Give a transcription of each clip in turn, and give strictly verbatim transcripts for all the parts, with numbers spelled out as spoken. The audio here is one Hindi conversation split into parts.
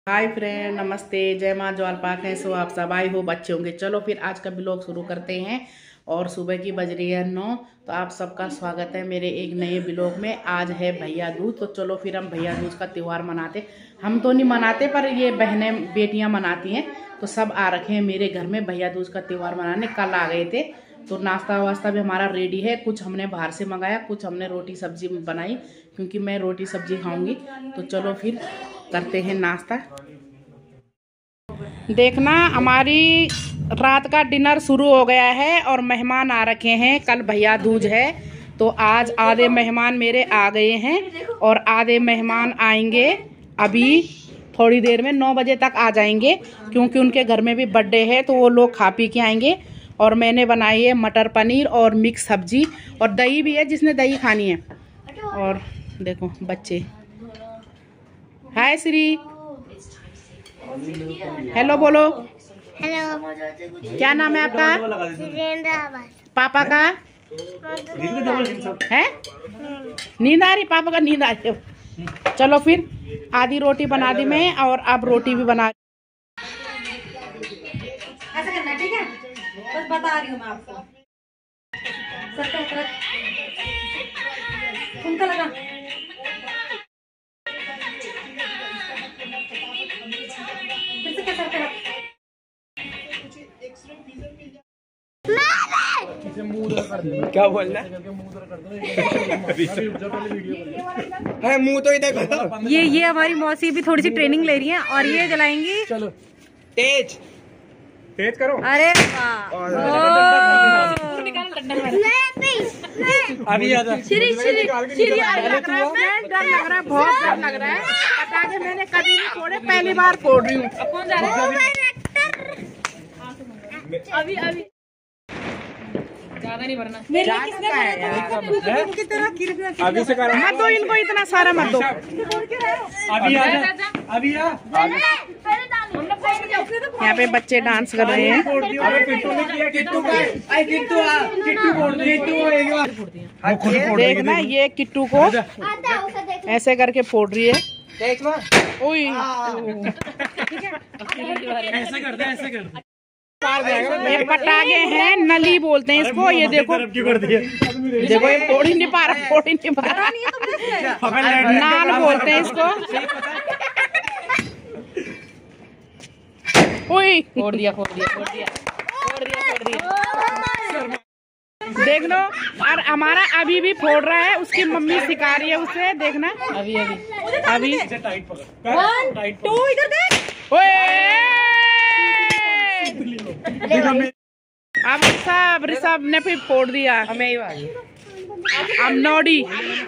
हाय फ्रेंड, नमस्ते, जय माँ ज्वालपा। कैसे हो आप सब? आई हो बच्चे होंगे। चलो फिर आज का ब्लॉग शुरू करते हैं। और सुबह की बज रही है नौ। तो आप सबका स्वागत है मेरे एक नए ब्लॉग में। आज है भैया दूज। तो चलो फिर हम भैया दूज का त्यौहार मनाते। हम तो नहीं मनाते, पर ये बहनें बेटियां मनाती हैं। तो सब आ रखे हैं मेरे घर में भैया दूज का त्यौहार मनाने। कल आ गए थे। तो नाश्ता वास्ता भी हमारा रेडी है। कुछ हमने बाहर से मंगाया, कुछ हमने रोटी सब्जी बनाई, क्योंकि मैं रोटी सब्जी खाऊंगी। तो चलो फिर करते हैं नाश्ता। देखना, हमारी रात का डिनर शुरू हो गया है और मेहमान आ रखे हैं। कल भैया दूज है, तो आज आधे मेहमान मेरे आ गए हैं और आधे मेहमान आएंगे अभी थोड़ी देर में। नौ बजे तक आ जाएंगे, क्योंकि उनके घर में भी बर्थडे है, तो वो लोग खा पी के आएंगे। और मैंने बनाई है मटर पनीर और मिक्स सब्जी, और दही भी है जिसने दही खानी है। और देखो बच्चे। हाय श्री, हेलो बोलो। हेलो, क्या नाम है आपका? पापा का है? नींद आ रही? पापा का नींद आ रही है। चलो फिर आधी रोटी बना दी मैं, और अब रोटी भी बना। ऐसा करना, ठीक है? बस बता रही हूँ मैं आपको। उनका लगा फिर से कैसा करना? क्या बोल रहा है? मुंह तो इधर करो। ये ये हमारी मौसी भी थोड़ी सी ट्रेनिंग ले रही है, और ये जलाएंगी। चलो तेज तेज करो। अरे वाह, अभी आ जा। श्री श्री श्री डर लग रहा है, बहुत डर लग रहा है। पटाखे मैंने कभी नहीं फोड़े, पहली बार फोड़ रही हूँ। कौन जा रहा है? अभी अभी ज्यादा नहीं भरना। अभी से कर मत दो इनको, इतना सारा मत दो। अभी आ जा, अभी आ। यहाँ पे बच्चे डांस कर रहे हैं। अरे किट्टू ने किया, किट्टू का। आई किट्टू आ, किट्टू फोड़ दे, किट्टू हो एक बार। वो खुद फोड़ देगी। देखना, ये किट्टू को ऐसे करके फोड़ रही है। देख लो। ओए, ऐसे कर दे, ऐसे कर दे। ये पटाखे हैं, नली बोलते हैं इसको। ये देखो, देखो ये फोड़ ही नहीं पा रहा, फोड़ ही नहीं पा रहा। नाल बोलते हैं इसको। ओए, फोड़ दिया फोड़ दिया फोड़ दिया फोड़ दिया फोड़ दिया। देख लो, और हमारा अभी भी फोड़ रहा है। उसकी मम्मी सिखा रही है उसे। देखना, अभी अभी अभी वन टू, इधर देख। ओए, अब ऋषभ ऋषभ ने फिर फोड़ दिया। हमें ही अब नोडी।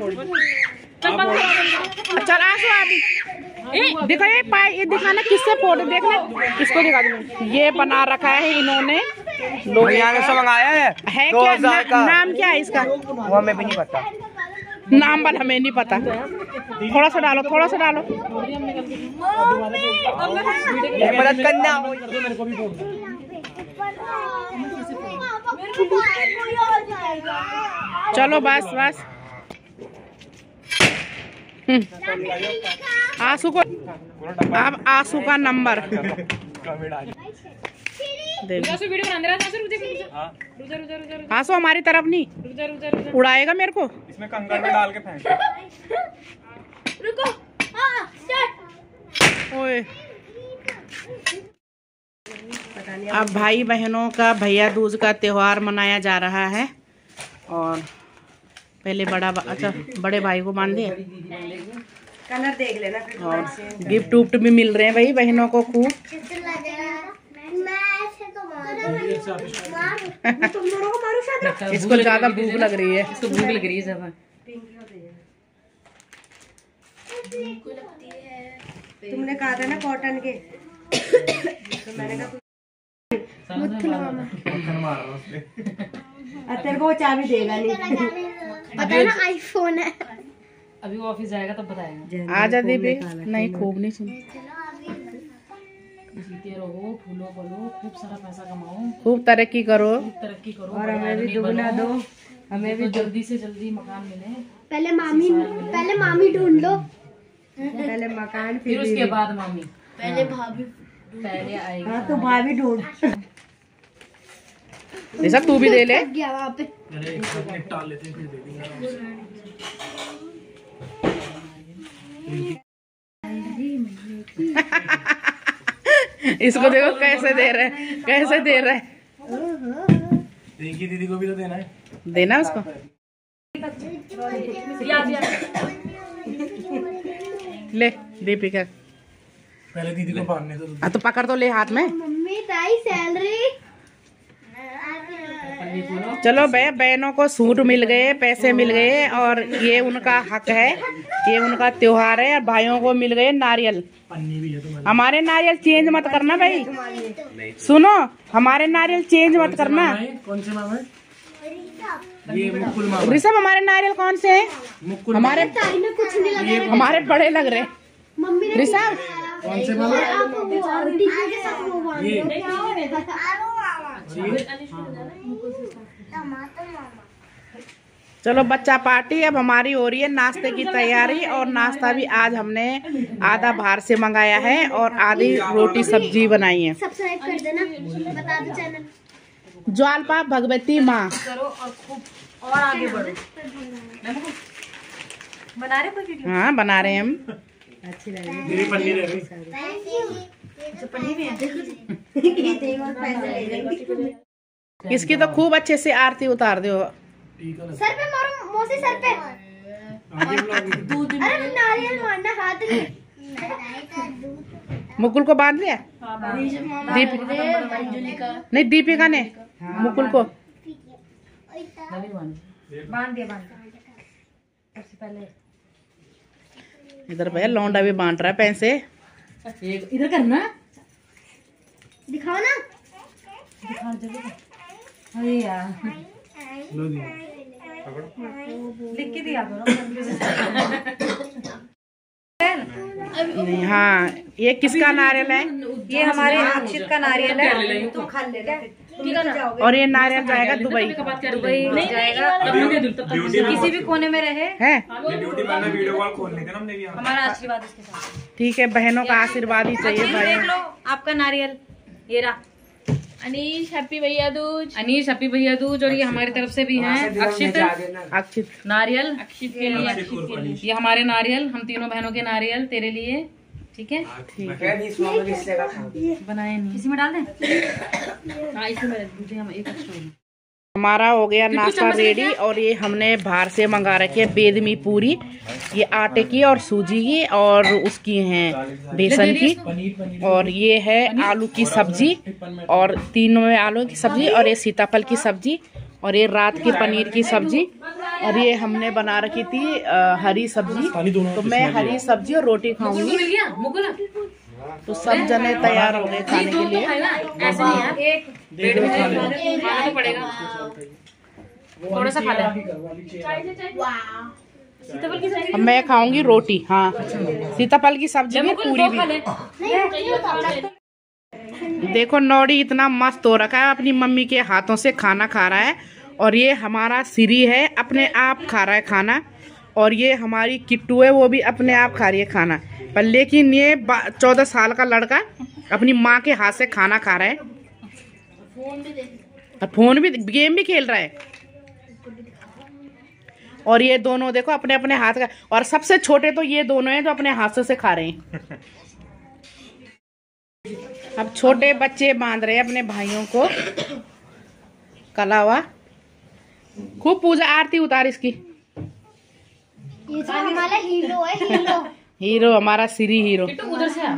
अच्छा आंसू अभी देखो, ये पाए ये दिखाना किससे फोड़, देखना इसको दिखा दो। ये बना रखा है इन्होंने लोग। यहाँ से मंगाया है, है क्या ना, नाम क्या है इसका? वो हमें भी नहीं पता। नाम बल हमें नहीं पता। थोड़ा सा डालो, थोड़ा सा डालो। मदद करना। चलो बस बस। आंसू को, अब आंसू का नंबर आंसू हमारी तरफ नहीं उड़ाएगा मेरे को। इसमें कंकड़ में डाल के फेंक। रुको, ओए, अब भाई बहनों का भैया दूज का त्योहार मनाया जा रहा है। और पहले बड़ा, अच्छा बड़े भाई को मान दिया। कलर देख लेना। और गिफ्ट उफ्ट भी मिल रहे हैं भाई बहनों को खूब। इसको ज्यादा भूख लग रही है। इसको भूख लग रही है सब। तुमने कहा था ना कॉटन के, तो मैंने कहा तेरे को वो चाबी देगा नहीं। पता है ना, आईफोन है। अभी वो ऑफिस जाएगा तब बताएगा। आजा दीदी। नहीं, खूब नहीं सुन। जीते रहो, फूलो फलो, खूब सारा पैसा कमाओ, खूब तरक्की करो, खूब तरक्की करो, और हमें भी दुगना दो। हमें भी जल्दी से जल्दी मकान मिले। पहले मामी पहले मामी ढूंढ लो। पहले मकान फिर, फिर उसके बाद मामी। पहले भाभी पहले आएगी। हाँ तो भाभी ढूंढ। ऐसा तू भी दे ले। गया वहाँ पे। अरे एक साथ निपटा लेते हैं फिर दे देंगे। इसको देखो कैसे दे रहा है, कैसे दे रहा है। रिंकी दीदी को भी तो देना है। देना उसको। ले दीपिका, पहले दीदी को बांधने दो। हाँ तो पकड़ तो ले हाथ में। मम्मी ताई सैलरी। चलो बे बहनों को सूट मिल गए, पैसे मिल गए और ये उनका हक है, ये उनका त्योहार है। और भाइयों को मिल गए नारियल। पन्नी भी है तुम्हारी। हमारे नारियल चेंज मत करना भाई, सुनो हमारे नारियल चेंज मत करना। कौन से मामा है? ये मुकुल मामा। ऋषभ हमारे नारियल कौन से हैं? मुकुल हमारे ताई में कुछ नहीं लगा। हमारे बड़े लग रहे। मम्मी ने ऋषभ कौन से मामा? आप वो टीचर के साथ वो बांध ये दो। चलो बच्चा पार्टी अब हमारी हो रही है, नाश्ते की तैयारी। और नाश्ता भी आज हमने आधा बाहर से मंगाया है और आधी रोटी सब्जी बनाई है। सब्सक्राइब कर देना, बता दो चैनल। ज्वालपा भगवती माँ करो और खूब और आगे बढ़ो। बना रहे कोई वीडियो? हाँ बना रहे हैं हम। मेरी पन्नी रह गई। इसकी तो खूब अच्छे से आरती उतार दो। ठीक है। सर पे मारो मौसी, सर पे। आगे ब्लॉग में। अरे नारियल मारना हाथ में। मुकुल को बांध लिया, दीप नहीं दीपिका ने मुकुल को। बांध दिया बांध दिया। सबसे पहले इधर भैया लौंडा भी बांट रहा है पैसे। इधर करना। दिखाओ ना। दिखा जल्दी। अरे यार लो दी। लिख के दिया करो। नहीं, हाँ ये किसका नारियल है? ये हमारे अक्षित का नारियल है। तुम खा लेना और ये नारियल जाएगा दुबई दुबई जाएगा। किसी भी कोने में रहे है। ड्यूटी मैंने वीडियो कॉल खोलने का हमने भी। हमारा आशीर्वाद इसके साथ। ठीक है, बहनों का आशीर्वाद ही चाहिए देख भाई। लो आपका नारियल ये रहा। अनीश हैप्पी भैया दूज। अनीश हैप्पी भैया दूज। और ये हमारी तरफ से भी हैं अक्षित अक्षित नारियल। अक्षित के लिए, अक्षित के लिए। ये हमारे नारियल, हम तीनों बहनों के नारियल तेरे लिए। ठीक है, बनाए नहीं किसी में डाल दें। हाँ इसी में दूध हम एक एक्स्ट्रा। हमारा हो गया नाश्ता रेडी। और ये हमने बाहर से मंगा रखी है बेदमी पूरी, ये आटे की और सूजी की और उसकी है बेसन की। और ये है आलू की सब्जी और तीनों में आलू की सब्जी और ये सीताफल की सब्जी और ये रात की पनीर की सब्जी। और ये हमने बना रखी थी आ, हरी सब्जी। तो मैं हरी सब्जी और रोटी खाऊंगी। तो सब जने तैयार हो गए खाने के लिए। ऐसे नहीं यार, एक डेढ़ में खाना तो पड़ेगा। थोड़ा सा खा ले। सीताफल की सब्जी अब मैं खाऊंगी रोटी। हाँ सीताफल की सब्जी भी पूरी भी। देखो नौड़ी इतना मस्त हो रखा है, अपनी मम्मी के हाथों से खाना खा रहा है। और ये हमारा सिरी है, अपने आप खा रहा है खाना। और ये हमारी किट्टू है, वो भी अपने आप खा रही है खाना। पर लेकिन ये चौदह साल का लड़का अपनी माँ के हाथ से खाना खा रहा है। और फोन भी, गेम भी खेल रहा है। और ये दोनों देखो अपने अपने हाथ का। और सबसे छोटे तो ये दोनों हैं जो अपने हाथों से खा रहे हैं। अब छोटे बच्चे बांध रहे हैं अपने भाइयों को कलावा। खूब पूजा आरती उतार इसकी। ये तो हमारा हीरो है, हीरो। हीरो हमारा श्री हीरो। उधर से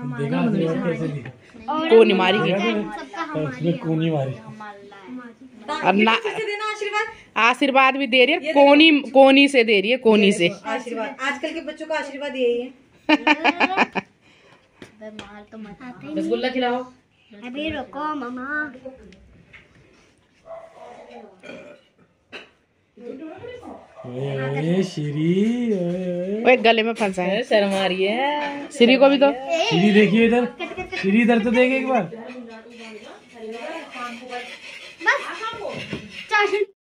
कोनी मारी की कोनी मारी। और ना देना आशीर्वाद। आशीर्वाद भी दे रही है, कोनी कोनी से दे रही है, कोनी से। आशीर्वाद आजकल के बच्चों का आशीर्वाद यही है। रसगुल्ला खिलाओ। अभी रुको मामा। ओए श्री, वो गले में फंसा है। शर्म आ रही है श्री को भी तो। श्री देखिए इधर, श्री इधर तो देखे एक बार। बस चार